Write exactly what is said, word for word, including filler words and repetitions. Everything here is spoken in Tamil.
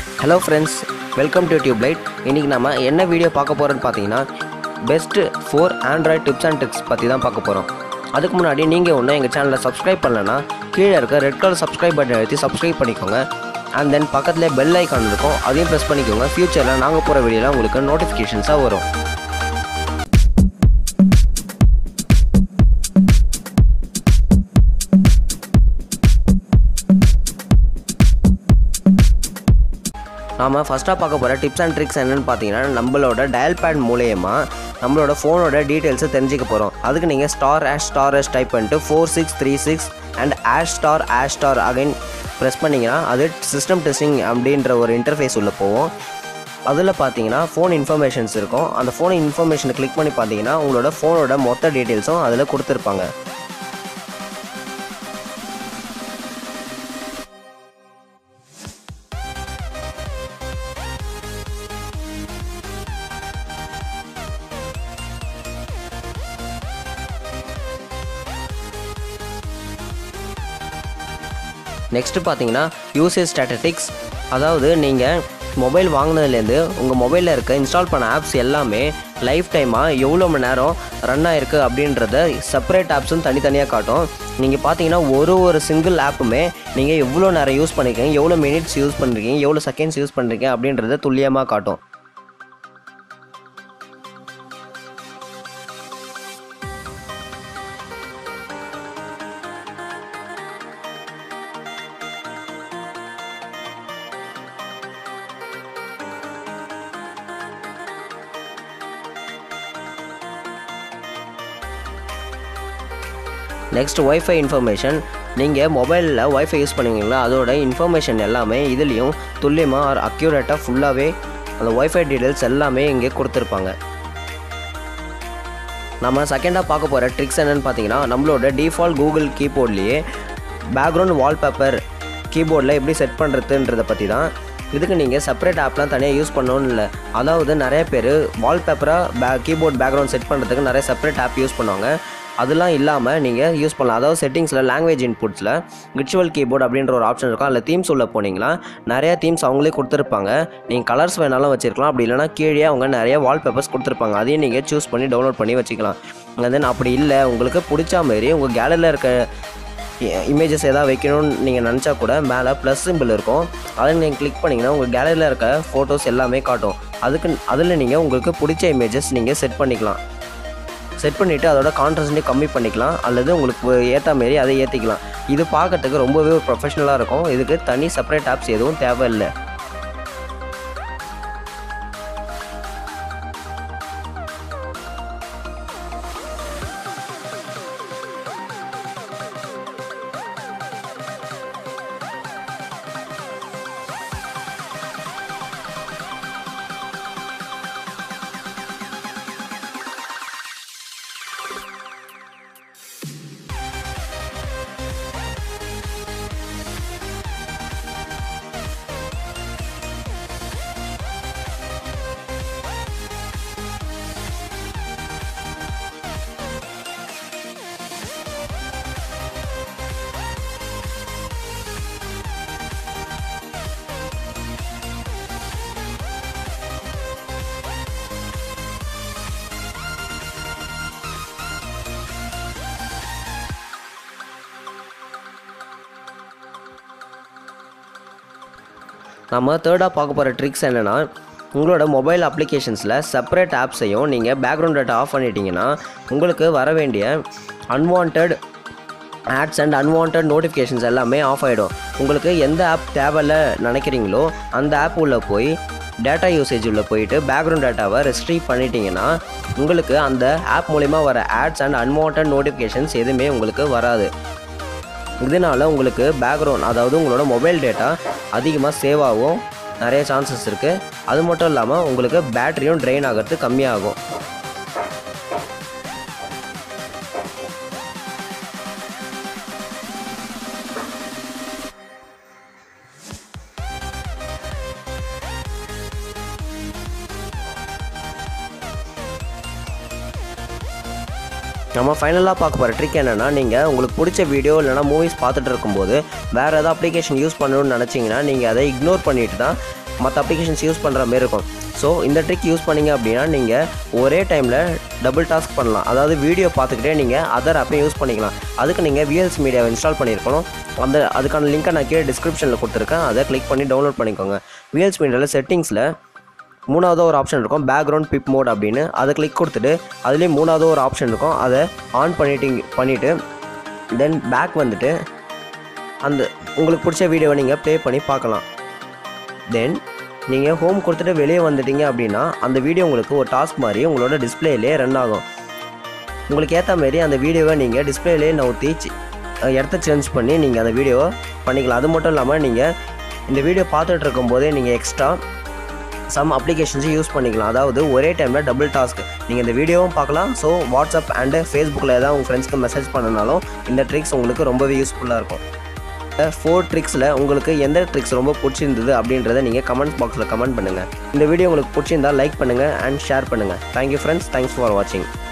Hello friends, welcome to TubeLight. இன்னைக்கு நாம என்ன வீடியோ பார்க்க போறோம்னு பாத்தீங்கன்னா best four Android tips and tricks பத்தி தான் பார்க்க போறோம். அதுக்கு முன்னாடி நீங்க இன்னும் எங்க சேனலை subscribe பண்ணலனா கீழ இருக்க ரெட் கலர் subscribe பட்டனை அழுத்தி subscribe பண்ணிக்கோங்க. and then பக்கத்துல bell icon இருக்கும், அதையும் press பண்ணிக்கோங்க. ஃபியூச்சர்ல நாங்க போற வீடியோல உங்களுக்கு நோட்டிஃபிகேஷன்ஸா வரும். நாம ஃபர்ஸ்ட்டாக பார்க்க போகிற டிப்ஸ் அண்ட் ட்ரிக்ஸ் என்னென்னு பார்த்தீங்கன்னா நம்மளோட டயல் பேட் மூலயமா நம்மளோட ஃபோனோட டீட்டெயில்ஸை தெரிஞ்சுக்க போகிறோம். அதுக்கு நீங்கள் star hash star hash type பண்ணிட்டு four six three six and hash star hash star again press பண்ணிங்கன்னா அது சிஸ்டம் டெஸ்டிங் அப்படின்ற ஒரு இன்டர்ஃபேஸ் உள்ள போவோம். அதில் பார்த்தீங்கன்னா ஃபோன் இன்ஃபர்மேஷன்ஸ் இருக்கும். அந்த ஃபோன் இன்ஃபர்மேஷனை கிளிக் பண்ணி பார்த்தீங்கன்னா உங்களோட ஃபோனோட மொத்த டீட்டெயில்ஸும் அதில் கொடுத்துருப்பாங்க. நெக்ஸ்ட்டு பார்த்தீங்கன்னா யூசேஜ் ஸ்டாட்டிஸ்டிக்ஸ், அதாவது நீங்கள் மொபைல் வாங்கினதுலேருந்து உங்கள் மொபைலில் இருக்க இன்ஸ்டால் பண்ண ஆப்ஸ் எல்லாமே லைஃப் டைமாக எவ்வளோ மணி நேரம் ரன் ஆகிருக்கு அப்படின்றத செப்பரேட் ஆப்ஸும் தனித்தனியாக காட்டும். நீங்கள் பார்த்தீங்கன்னா ஒரு ஒரு சிங்கிள் ஆப்புமே நீங்கள் எவ்வளோ நேரம் யூஸ் பண்ணியிருக்கீங்க, எவ்வளோ மினிட்ஸ் யூஸ் பண்ணுறீங்க, எவ்வளோ செகண்ட்ஸ் யூஸ் பண்ணுறீங்க அப்படின்றத துல்லியமாக காட்டும். நெக்ஸ்ட் ஒய்ஃபை இன்ஃபர்மேஷன், நீங்கள் மொபைலில் ஒய்ஃபை யூஸ் பண்ணுவீங்களா அதோட இன்ஃபர்மேஷன் எல்லாமே இதுலேயும் துல்லியமாக ஆர் அக்யூரேட்டாக ஃபுல்லாகவே அந்த ஒய்ஃபை டீட்டெயில்ஸ் எல்லாமே இங்கே கொடுத்துருப்பாங்க. நம்ம செகண்டாக பார்க்க போகிற ட்ரிக்ஸ் என்னென்னு பார்த்தீங்கன்னா நம்மளோட டிஃபால்ட் கூகுள் கீபோர்ட்லேயே பேக்ரவுண்ட் வால்பேப்பர் கீபோர்டில் எப்படி செட் பண்ணுறதுன்றதை பற்றி தான். இதுக்கு நீங்கள் செப்பரேட் ஆப்லாம் தனியாக யூஸ் பண்ணணும்னு இல்லை. அதாவது நிறைய பேர் வால்பேப்பராக பே கீபோர்ட் பேக்ரவுண்ட் செட் பண்ணுறதுக்கு நிறைய செப்பரேட் ஆப் யூஸ் பண்ணுவாங்க. அதெல்லாம் இல்லாமல் நீங்கள் யூஸ் பண்ணலாம். அதாவது செட்டிங்ஸில் லாங்குவேஜ் இன்புட்ஸில் விர்ச்சுவல் கீபோர்ட் அப்படின்ற ஒரு ஆப்ஷன் இருக்கும். அதில் தீம்ஸ் உள்ள போனீங்களா நிறையா தீம்ஸ் அவங்களே கொடுத்துருப்பாங்க. நீங்கள் கலர்ஸ் வேணாலும் வச்சுருக்கலாம். அப்படி இல்லைனா கீழே அவங்க நிறைய வால்பேப்பர்ஸ் கொடுத்துருப்பாங்க. அதையும் நீங்கள் சூஸ் பண்ணி டவுன்லோட் பண்ணி வச்சுக்கலாம். தென் அப்படி இல்லை உங்களுக்கு பிடிச்ச மாரி உங்கள் கேலரியில் இருக்க இமேஜஸ் எதாவது வைக்கணும்னு நீங்கள் நினச்சா கூட மேலே ப்ளஸ் சிம்பிள் இருக்கும். அதை நீங்கள் கிளிக் பண்ணிங்கன்னா உங்கள் கேலரியில் இருக்க ஃபோட்டோஸ் எல்லாமே காட்டும். அதுக்கு அதில் நீங்கள் உங்களுக்கு பிடிச்ச இமேஜஸ் நீங்கள் செட் பண்ணிக்கலாம். செட் பண்ணிவிட்டு அதோட கான்ட்ராஸ்ட்டையும் கம்மி பண்ணிக்கலாம், அல்லது உங்களுக்கு ஏற்ற மாரி அதை ஏற்றிக்கலாம். இது பார்க்கறதுக்கு ரொம்பவே ஒரு ப்ரொஃபஷ்னலாக இருக்கும். இதுக்கு தனி செப்பரேட் ஆப்ஸ் எதுவும் தேவையில்லை. நம்ம தேர்டாக பார்க்க போகிற ட்ரிக்ஸ் என்னென்னா உங்களோட மொபைல் அப்ளிகேஷன்ஸில் செப்பரேட் ஆப்ஸையும் நீங்கள் பேக்ரவுண்ட் டேட்டா ஆஃப் பண்ணிட்டீங்கன்னா உங்களுக்கு வர வேண்டிய unwanted ads and unwanted notifications எல்லாமே ஆஃப் ஆகிடும். உங்களுக்கு எந்த ஆப் தேவையில்ல நினைக்கிறீங்களோ அந்த ஆப் உள்ளே போய் டேட்டா யூசேஜ் உள்ளே போயிட்டு பேக்ரவுண்ட் டேட்டாவை ரெஸ்ட்ரிக்ட் பண்ணிட்டீங்கன்னா உங்களுக்கு அந்த ஆப் மூலிமா வர ஆட்ஸ் அண்ட் அன்வான்ட் நோட்டிஃபிகேஷன்ஸ் எதுவுமே உங்களுக்கு வராது. இதனால் உங்களுக்கு பேக்ரவுண்ட் அதாவது உங்களோட மொபைல் டேட்டா அதிகமாக சேவ் ஆகும் நிறைய சான்சஸ் இருக்குது. அது மட்டும் இல்லாமல் உங்களுக்கு பேட்டரியும் ட்ரெயின் ஆகிறது கம்மியாகும். நம்ம ஃபைனலாக பார்க்க போகிற ட்ரிக் என்னென்னா, நீங்கள் உங்களுக்கு பிடிச்ச வீடியோ இல்லைனா மூவிஸ் பார்த்துட்டு இருக்கும்போது வேறு ஏதாவது அப்ளிகேஷன் யூஸ் பண்ணணும்னு நினச்சிங்கன்னா நீங்கள் அதை இக்னோர் பண்ணிவிட்டு தான் மற்ற அப்ளிகேஷன்ஸ் யூஸ் பண்ணுற மாதிரி இருக்கும். ஸோ இந்த ட்ரிக் யூஸ் பண்ணிங்க அப்படின்னா நீங்கள் ஒரே டைமில் டபுள் டாஸ்க் பண்ணலாம். அதாவது வீடியோ பார்த்துக்கிட்டே நீங்கள் அதர் ஆப்பையும் யூஸ் பண்ணிக்கலாம். அதுக்கு நீங்கள் விஎல்சி மீடியாவை இன்ஸ்டால் பண்ணியிருக்கணும். அந்த அதுக்கான லிங்க்கை நான் கீழே டிஸ்கிரிப்ஷனில் கொடுத்துருக்கேன். அதை கிளிக் பண்ணி டவுன்லோட் பண்ணிக்கோங்க. விஎல்சி மீடியாவில் செட்டிங்ஸில் மூணாவது ஒரு ஆப்ஷன் இருக்கும், பேக்ரவுண்ட் பிப் மோட் அப்படின்னு. அதை கிளிக் கொடுத்துட்டு அதுலேயும் மூணாவது ஒரு ஆப்ஷன் இருக்கும், அதை ஆன் பண்ணிட்டு பண்ணிவிட்டு தென் பேக் வந்துட்டு அந்த உங்களுக்கு பிடிச்ச வீடியோவை நீங்கள் ப்ளே பண்ணி பார்க்கலாம். தென் நீங்கள் ஹோம் கொடுத்துட்டு வெளியே வந்துட்டீங்க அப்படின்னா அந்த வீடியோ உங்களுக்கு ஒரு டாஸ்க் மாதிரி உங்களோட டிஸ்பிளேலே ரன் ஆகும். உங்களுக்கு ஏற்ற மாரி அந்த வீடியோவை நீங்கள் டிஸ்பிளேலே நவுத்தி இடத்த சேஞ்ச் பண்ணி நீங்கள் அந்த வீடியோவை பண்ணிக்கலாம். அது மட்டும் இல்லாமல் நீங்கள் இந்த வீடியோ பார்த்துட்டு இருக்கும்போதே நீங்கள் எக்ஸ்ட்ரா சம் அப்ளிகேஷன்ஸும் யூஸ் பண்ணிக்கலாம். அதாவது ஒரே டைமில் டபுள் டாஸ்க் நீங்கள் இந்த வீடியோவும் பார்க்கலாம். ஸோ வாட்ஸ்அப் அண்டு ஃபேஸ்புக்கில் ஏதாவது உங்கள் ஃப்ரெண்ட்ஸ்க்கு மெசேஜ் பண்ணனாலும் இந்த ட்ரிக்ஸ் உங்களுக்கு ரொம்பவே யூஸ்ஃபுல்லாக இருக்கும். ஃபோர் ட்ரிக்ஸில் உங்களுக்கு எந்த ட்ரிக்ஸ் ரொம்ப பிடிச்சிருந்தது அப்படின்றத நீங்கள் கமெண்ட் பாக்ஸில் கமெண்ட் பண்ணுங்கள். இந்த வீடியோ உங்களுக்கு பிடிச்சிருந்தால் லைக் பண்ணுங்கள் அண்ட் ஷேர் பண்ணுங்கள். தேங்க்யூ ஃப்ரெண்ட்ஸ், தேங்க்ஸ் ஃபார் வாட்சிங்.